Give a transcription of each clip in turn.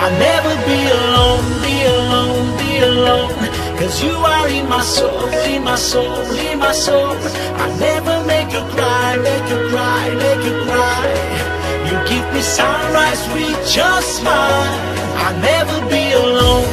I'll never be alone, be alone, be alone. Cause you are in my soul, in my soul, in my soul. I'll never make you cry, make you cry, make you cry. You give me sunrise with your smile. I'll never be alone.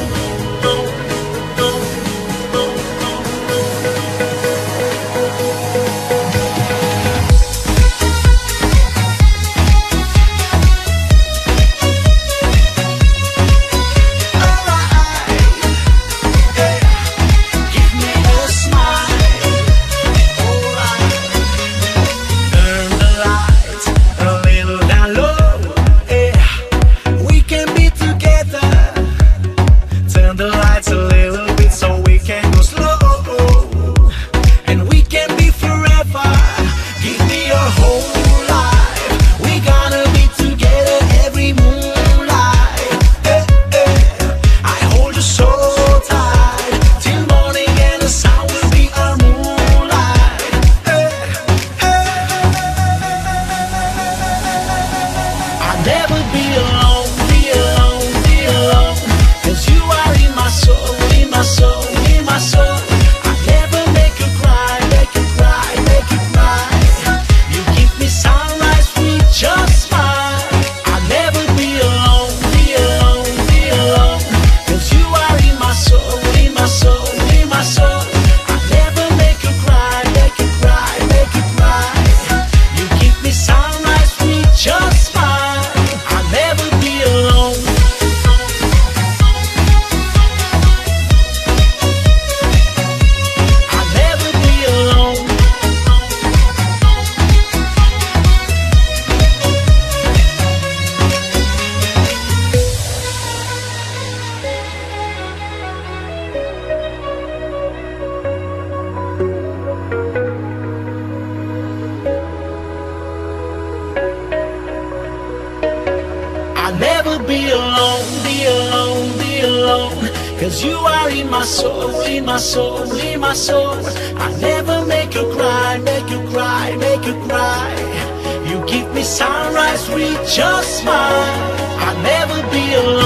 Be alone, be alone, be alone. Cause you are in my soul, in my soul, in my soul. I never make you cry, make you cry, make you cry. You give me sunrise with your smile. I'll never be alone.